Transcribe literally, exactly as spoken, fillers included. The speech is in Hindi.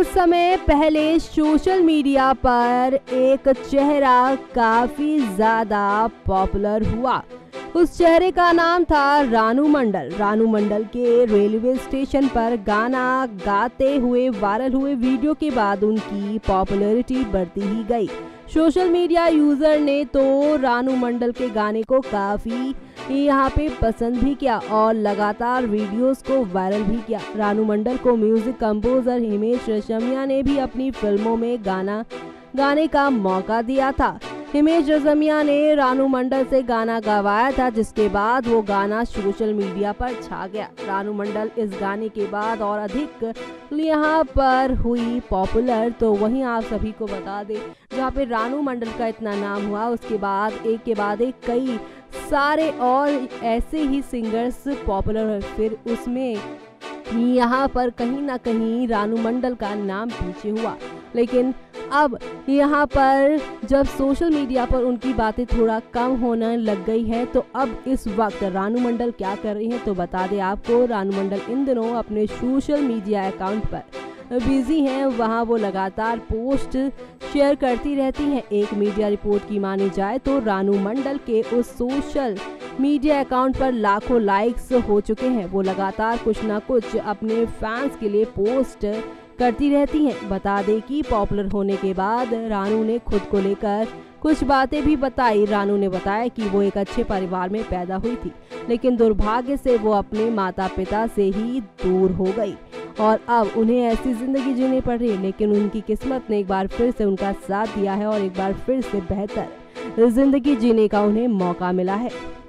कुछ समय पहले सोशल मीडिया पर एक चेहरा काफी ज्यादा पॉपुलर हुआ। उस चेहरे का नाम था रानू मंडल। रानू मंडल के रेलवे स्टेशन पर गाना गाते हुए वायरल हुए वीडियो के बाद उनकी पॉपुलैरिटी बढ़ती ही गई। सोशल मीडिया यूजर ने तो रानू मंडल के गाने को काफी यहाँ पे पसंद भी किया और लगातार वीडियोस को वायरल भी किया। रानू मंडल को म्यूजिक कंपोजर हिमेश रेशमिया ने भी अपनी फिल्मों में गाना गाने का मौका दिया था। हिमेश रेशमिया ने रानू मंडल से गाना गवाया था, जिसके बाद वो गाना सोशल मीडिया पर छा गया। रानू मंडल इस गाने के बाद और अधिक यहाँ पर हुई पॉपुलर। तो वहीं आप सभी को बता दें, जहाँ पे रानू मंडल का इतना नाम हुआ, उसके बाद एक के बाद एक कई सारे और ऐसे ही सिंगर्स पॉपुलर हुए। फिर उसमें यहाँ पर कहीं ना कहीं रानू मंडल का नाम पीछे हुआ, लेकिन अब यहाँ पर जब सोशल मीडिया पर उनकी बातें थोड़ा कम होने लग गई है, तो अब इस वक्त रानू मंडल क्या कर रही हैं, तो बता दें आपको, रानू मंडल इन दिनों अपने सोशल मीडिया अकाउंट पर बिजी हैं। वहां वो लगातार पोस्ट शेयर करती रहती हैं। एक मीडिया रिपोर्ट की मानी जाए तो रानू मंडल के उस सोशल मीडिया अकाउंट पर लाखों लाइक्स हो चुके हैं। वो लगातार कुछ ना कुछ अपने फैंस के लिए पोस्ट करती रहती हैं। बता दें कि पॉपुलर होने के बाद रानू ने खुद को लेकर कुछ बातें भी बताई। रानू ने बताया कि वो एक अच्छे परिवार में पैदा हुई थी, लेकिन दुर्भाग्य से वो अपने माता पिता से ही दूर हो गई और अब उन्हें ऐसी जिंदगी जीनी पड़ रही है। लेकिन उनकी किस्मत ने एक बार फिर से उनका साथ दिया है और एक बार फिर से बेहतर जिंदगी जीने का उन्हें मौका मिला है।